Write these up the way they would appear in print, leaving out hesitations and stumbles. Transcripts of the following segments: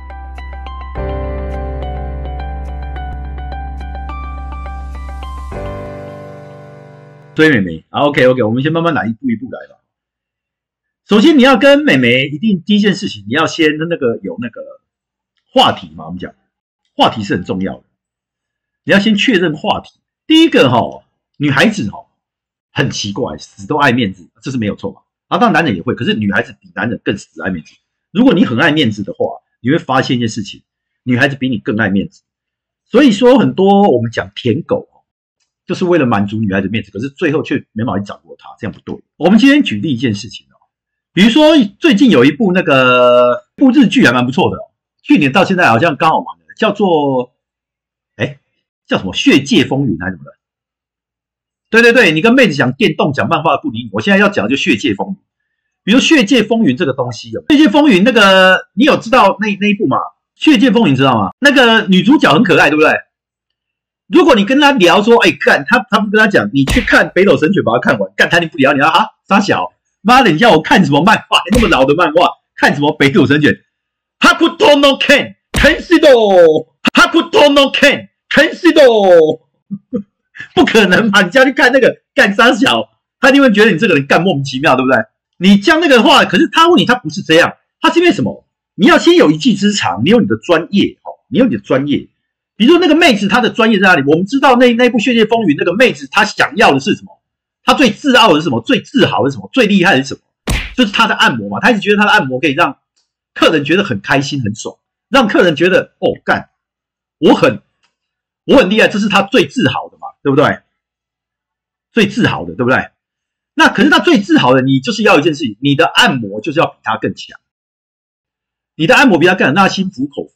追美眉啊 ，OK， 我们先慢慢来，一步一步来吧。首先，你要跟美眉，一定第一件事情，你要先有那个话题嘛。我们讲话题是很重要的，你要先确认话题。第一个女孩子很奇怪，死都爱面子，这是没有错嘛。当然男人也会，可是女孩子比男人更死爱面子。如果你很爱面子的话，你会发现一件事情，女孩子比你更爱面子。所以说，很多我们讲舔狗。就是为了满足女孩子面子，可是最后却没办法去掌握她，这样不对。我们今天举例一件事情比如说最近有一部部日剧还蛮不错的去年到现在好像刚好完了，叫做叫什么《血界风云》还是什么的？对，你跟妹子讲电动讲漫画不理你，我现在要讲的就《血界风云》。比如《血界风云》这个东西《血界风云》你有知道那一部吗？《血界风云》知道吗？那个女主角很可爱，对不对？如果你跟他聊说，干他不跟他讲，你去看《北斗神拳》把它看完，干他你不聊，你要傻小，妈的，你叫我看什么漫画？那么老的漫画，看什么《北斗神拳》？Hakuto no Ken Kensido Hakuto no Ken Kensido 不可能嘛！你叫他去看那个干傻小，他一定会觉得你这个人干莫名其妙，对不对？你讲那个话，可是他问你，他不是这样，他是因为什么？你要先有一技之长，你有你的专业，你有你的专业。比如说那个妹子，她的专业在哪里？我们知道那部《血界风云》那个妹子，她想要的是什么？她最自傲的是什么？最自豪的是什么？最厉害的是什么？就是她的按摩嘛。她一直觉得她的按摩可以让客人觉得很开心、很爽，让客人觉得干，我很厉害，这是她最自豪的嘛，对不对？最自豪的，对不对？那可是她最自豪的，你就是要一件事情，你的按摩就是要比她更强，你的按摩比她更强，让她心服口服。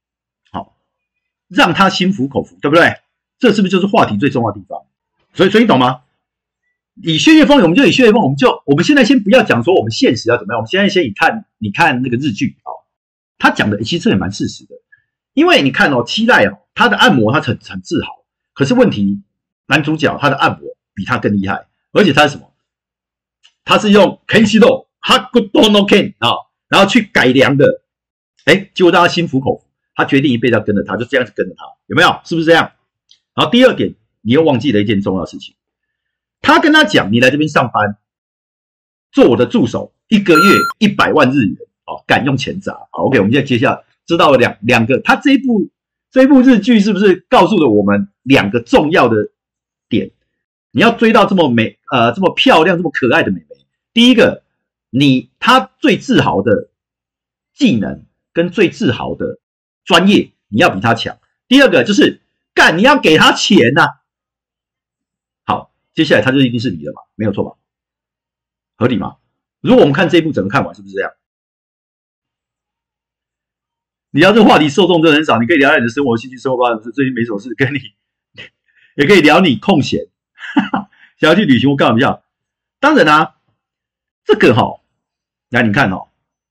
让他心服口服，对不对？这是不是就是话题最重要的地方？所以你懂吗？以血界风云，我们就以血界风云，我们现在先不要讲说我们现实要怎么样，我们现在先你看那个日剧他讲的其实也蛮事实的，因为你看七濑他的按摩他很自豪，可是问题男主角他的按摩比他更厉害，而且他是什么？他是用 Kenshiro Hakuto no Ken 然后去改良的，结果让他心服口服。他决定一辈子要跟着他，就这样子跟着他，有没有？是不是这样？然后第二点，你又忘记了一件重要的事情。他跟他讲，你来这边上班，做我的助手，1个月100万日元，敢用钱砸。好 ，OK， 我们现在接下来知道了两个，他这一部日剧是不是告诉了我们2个重要的点？你要追到这么美，这么漂亮、这么可爱的美眉，第一个，他最自豪的技能跟最自豪的专业，你要比他强。第二个就是你要给他钱好，接下来他就一定是你的嘛，没有错吧？合理吗？如果我们看这一部整个看完，是不是这样？你要这个话题受众真的很少，你可以聊聊你的生活、兴趣、生活发展，最近没什么事，跟你也可以聊你空闲，想要去旅行或干嘛要。当然这个来你看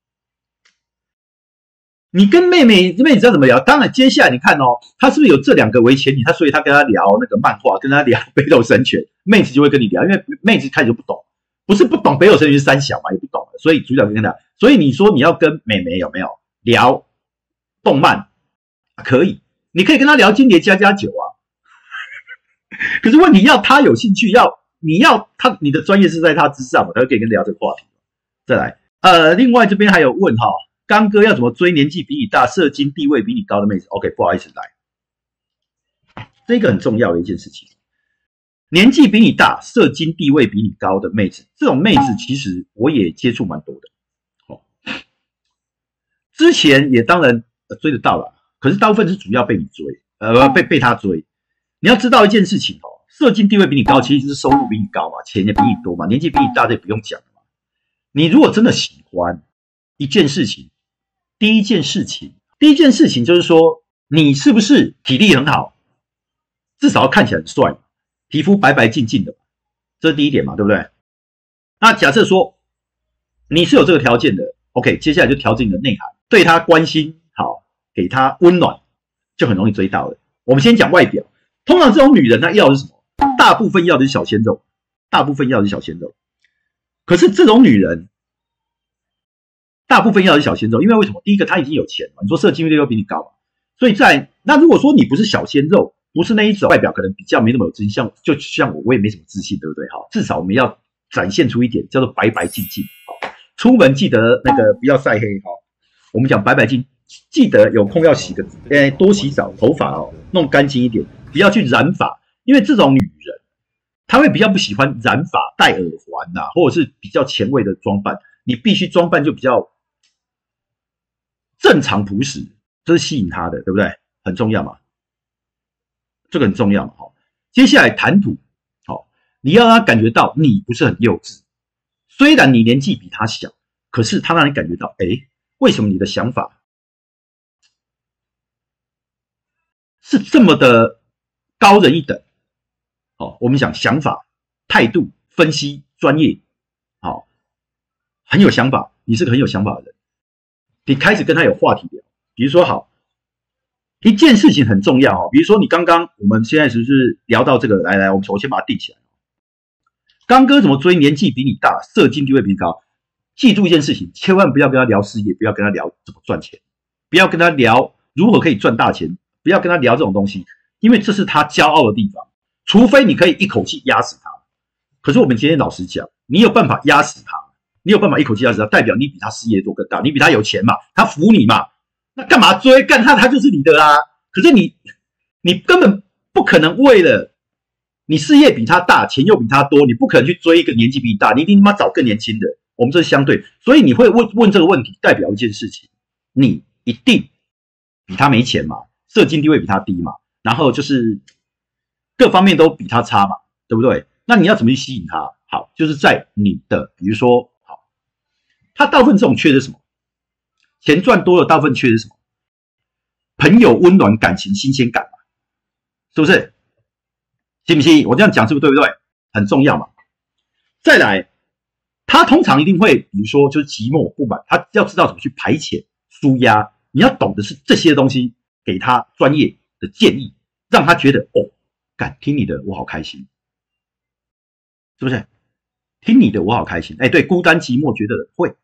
你跟妹子知道怎么聊？当然，接下来你看他是不是有这2个为前提？所以他跟他聊那个漫画，跟他聊北斗神拳，妹子就会跟你聊，因为妹子开始就不懂，不是不懂北斗神拳是三小嘛，也不懂了，所以主角跟他聊。所以你说你要跟妹妹有没有聊动漫？可以，你可以跟他聊间谍加加酒可是问题要他有兴趣，你的专业是在他之上嘛，他就可以跟你聊这个话题。再来，另外这边还有问刚哥要怎么追年纪比你大、社经地位比你高的妹子 ？OK， 不好意思，来，这个很重要的一件事情。年纪比你大、社经地位比你高的妹子，这种妹子其实我也接触蛮多的。之前也当然追得到了，可是大部分是主要被你追，被他追。你要知道一件事情社经地位比你高，其实就是收入比你高嘛，钱也比你多嘛，年纪比你大这也不用讲了嘛。你如果真的喜欢一件事情，第一件事情就是说，你是不是体力很好，至少要看起来很帅，皮肤白白净净的，这是第一点嘛，对不对？那假设说你是有这个条件的 ，OK， 接下来就调整你的内涵，对他关心好，给他温暖，就很容易追到了。我们先讲外表，通常这种女人她要的是什么？大部分要的是小鲜肉，可是这种女人大部分要是小鲜肉，因为为什么？第一个他已经有钱了，你说射精率又比你高嘛，所以那如果说你不是小鲜肉，不是那一种外表可能比较没那么有自信，就像我也没什么自信，对不对？哈，至少我们要展现出一点叫做白白净净。好，出门记得那个不要晒黑哈。我们讲白白净，记得有空要多洗澡，头发弄干净一点，不要去染发，因为这种女人她会比较不喜欢染发、戴耳环呐，或者是比较前卫的装扮。你必须装扮就比较正常朴实，这是吸引她的，对不对？很重要嘛，这个很重要嘛。好，接下来谈吐，好，你要让她感觉到你不是很幼稚，虽然你年纪比她小，可是她让你感觉到，为什么你的想法是这么的高人一等？好，我们讲想法、态度、分析、专业，好，很有想法，你是个很有想法的人，你开始跟他有话题聊。比如说，好，一件事情很重要哦，比如说你刚刚我们现在是不是聊到这个？来，我先把它定起来。刚哥怎么追年纪比你大，社经地位比你高？记住一件事情，千万不要跟他聊事业，不要跟他聊怎么赚钱，不要跟他聊如何可以赚大钱，不要跟他聊这种东西，因为这是他骄傲的地方。除非你可以一口气压死他。可是我们今天老实讲，你有办法压死他，你有办法一口气压死他，代表你比他事业多更大，你比他有钱嘛，他服你嘛，那干嘛追？干他就是你的啊。可是你根本不可能为了你事业比他大，钱又比他多，你不可能去追一个年纪比你大，你一定他妈找更年轻的。我们这是相对，所以你会问这个问题，代表一件事情，你一定比他没钱嘛，社经地位比他低嘛，然后就是各方面都比他差嘛，对不对？那你要怎么去吸引他？好，就是在你的，比如说，好，他大部分这种缺的是什么？钱赚多了，大部分缺的是什么？朋友温暖、感情、新鲜感嘛，是不是？信不信？我这样讲是不是对不对？很重要嘛。再来。他通常一定会，比如说就是寂寞不满，他要知道怎么去排遣、抒压。你要懂的是这些东西，给他专业的建议，让他觉得干听你的我好开心，是不是？听你的我好开心。对，孤单寂寞觉得会。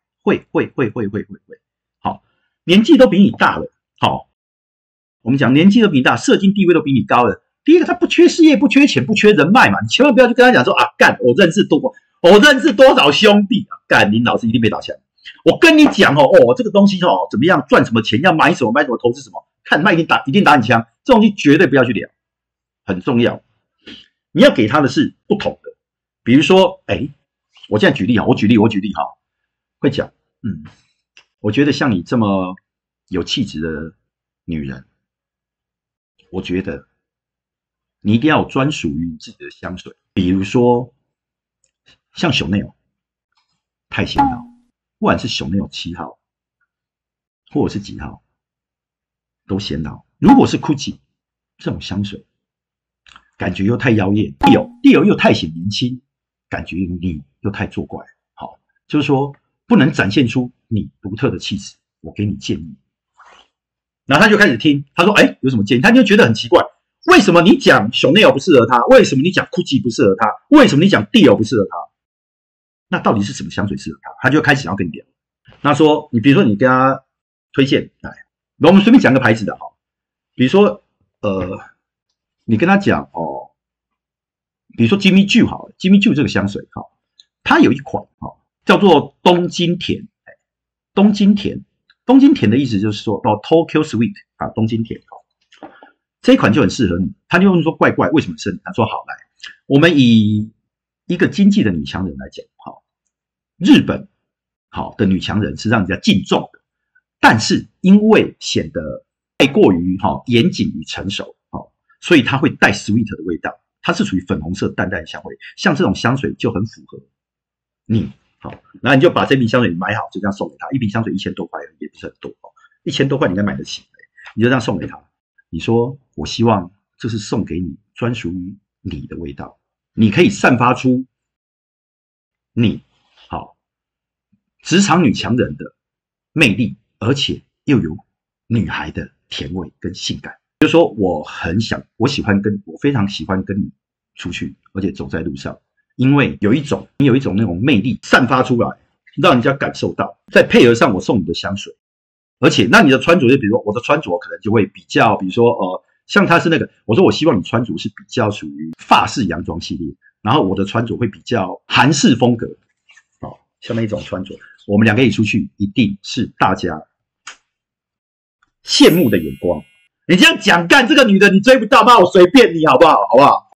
好，年纪都比你大了，好，我们讲年纪都比你大，社经地位都比你高了。第一个，他不缺事业，不缺钱，不缺人脉嘛，你千万不要去跟他讲说干我认识多少兄弟啊！干，林老师一定被打枪。我跟你讲这个东西怎么样赚什么钱，要买什么投资什么，看他一定打你枪。这东西绝对不要去聊，很重要。你要给他的是不同的，比如说，我现在举例哈，我举例哈，会讲，我觉得像你这么有气质的女人，我觉得你一定要有专属于你自己的香水，比如说。像Chanel太显老，不管是Chanel7号或者是几号，都显老。如果是 Gucci 这种香水，感觉又太妖艳，Dior又太显年轻，感觉你又太作怪。好，就是说不能展现出你独特的气质。我给你建议，然后他就开始听，他说：“有什么建议？”他就觉得很奇怪，为什么你讲Chanel不适合他？为什么你讲 Gucci 不适合他？为什么你讲 Dior 不适合他？那到底是什么香水适合他？他就开始想要跟你聊。那说你比如说你跟他推荐，我们随便讲个牌子的哈，比如说你跟他讲比如说 Jimmy Choo 好了 ，Jimmy Choo 这个香水它有一款叫做东京甜，东京甜的意思就是说Tokyo Sweet 东京甜这一款就很适合你。他就问说怪怪为什么适合你？他说好来，我们以一个经济的女强人来讲，日本的女强人是让人家敬重的，但是因为显得太过于严谨与成熟，所以它会带 sweet 的味道，它是属于粉红色淡淡的香味，像这种香水就很符合你。然后你就把这瓶香水买好，就这样送给他，一瓶香水1000多块也不是很多，1000多块你应该买得起，你就这样送给他。你说我希望这是送给你专属于你的味道，你可以散发出你职场女强人的魅力，而且又有女孩的甜味跟性感。就是说我非常喜欢跟你出去，而且走在路上，因为你有一种那种魅力散发出来， 让人家感受到，再配合上我送你的香水，而且那你的穿着就比如说我的穿着可能就会比较，比如说像他是那个，我说我希望你穿着是比较属于法式洋装系列，然后我的穿着会比较韩式风格，像那一种穿着，我们两个一起出去，一定是大家羡慕的眼光。你这样讲，干这个女的你追不到，妈我随便你好不好？好不好？